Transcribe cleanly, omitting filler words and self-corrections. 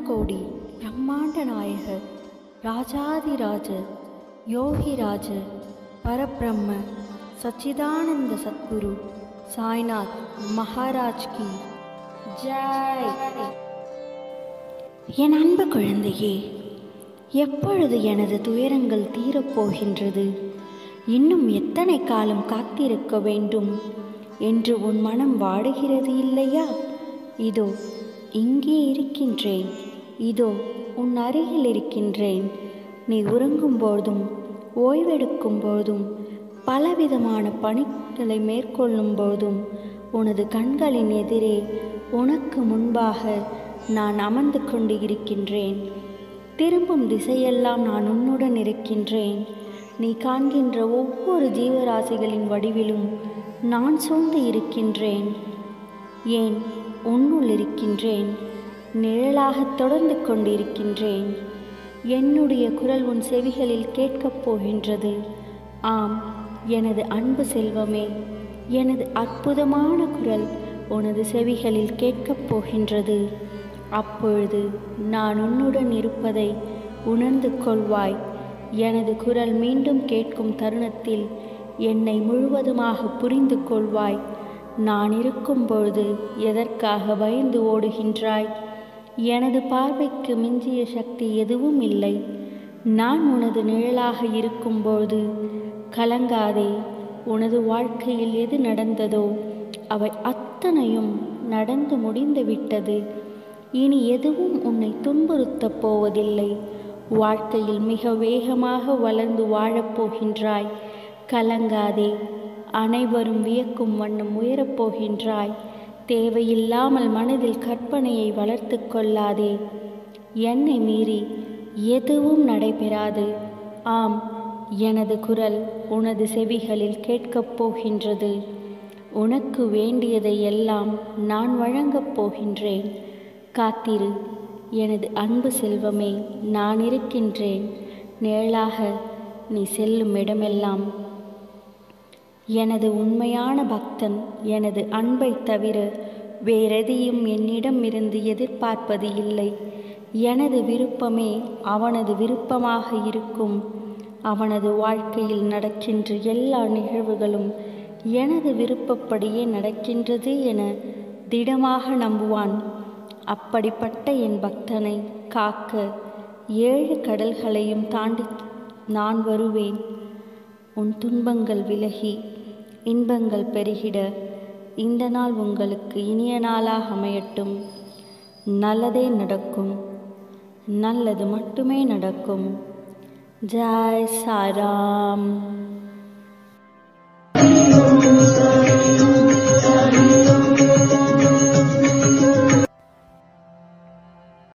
அண்டகோடி பிரம்மாண்ட நாயகர் ராஜாதிராஜ யோகிராஜ பரபிரம்ம சச்சிதானந்த சத்குரு சாய்நாத் மகாராஜ் கி ஜெய். என் அன்பு குழந்தையே, எப்பொழுது எனது துயரங்கள் தீரப்போகின்றது? இன்னும் எத்தனை காலம் காத்திருக்க வேண்டும் என்று உன் மனம் வாடுகிறது இல்லையா? இதோ இங்கே இருக்கின்றேன், இதோ உன் அருகில் இருக்கின்றேன். நீ உறங்கும் போதும் ஓய்வெடுக்கும் போதும் பலவிதமான பணிகளை மேற்கொள்ளும் போதும் உனது கண்களின் எதிரே உனக்கு முன்பாக நான் அமர்ந்து கொண்டு இருக்கின்றேன். திரும்பும் திசையெல்லாம் நான் உன்னுடன் இருக்கின்றேன். நீ காண்கின்ற ஒவ்வொரு ஜீவராசிகளின் வடிவிலும் நான் சூழ்ந்து இருக்கின்றேன். ஏன் உன்னுள் இருக்கின்றேன், நிழலாக தொடர்ந்து கொண்டிருக்கின்றேன். என்னுடைய குரல் உன் செவிகளில் கேட்கப் போகின்றது. ஆம், எனது அன்பு செல்வமே, எனது அற்புதமான குரல் உனது செவிகளில் கேட்கப் போகின்றது. அப்பொழுது நான் உன்னுடன் இருப்பதை உணர்ந்து கொள்வாய். எனது குரல் மீண்டும் கேட்கும் தருணத்தில் என்னை முழுவதுமாக புரிந்து கொள்வாய். நான் இருக்கும் பொழுது எதற்காக பயந்து ஓடுகின்றாய்? எனது பார்வைக்கு மிஞ்சிய சக்தி எதுவும் இல்லை. நான் உனது நிழலாக இருக்கும்போது கலங்காதே. உனது வாழ்க்கையில் எது நடந்ததோ அவை அத்தனையும் நடந்து முடிந்து விட்டது. இனி எதுவும் உன்னை துன்புறுத்தப் போவதில்லை. வாழ்க்கையில் மிக வேகமாக வளர்ந்து வாழப்போகின்றாய். கலங்காதே. அனைவரும் வியக்கும் வண்ணம் உயரப்போகின்றாய். தேவையில்லாமல் மனதில் கற்பனையை வளர்த்து கொள்ளாதே. என்னை மீறி எதுவும் நடைபெறாது. ஆம், எனது குரல் உனது செவிகளில் கேட்கப் போகின்றது. உனக்கு வேண்டியதை எல்லாம் நான் வழங்கப் போகின்றேன். காத்திரு எனது அன்பு செல்வமே, நான் இருக்கின்றேன். நிழலாக நீ செல்லும் இடமெல்லாம் எனது உண்மையான பக்தன் எனது அன்பை தவிர வேறெதையும் என்னிடம் இருந்து எதிர்பார்ப்பது இல்லை. எனது விருப்பமே அவனது விருப்பமாக இருக்கும். அவனது வாழ்க்கையில் நடக்கின்ற எல்லா நிகழ்வுகளும் எனது விருப்பப்படியே நடக்கின்றது என திடமாக நம்புவான். அப்படிப்பட்ட என் பக்தனை காக்க 7 கடல்களையும் தாண்டி நான் வருவேன். உன் துன்பங்கள் விலகி இன்பங்கள் பெருகிட இந்த நாள் உங்களுக்கு இனிய நாளாக அமையட்டும். நல்லதே நடக்கும், நல்லது மட்டுமே நடக்கும். ஜெய் சாய்ராம்.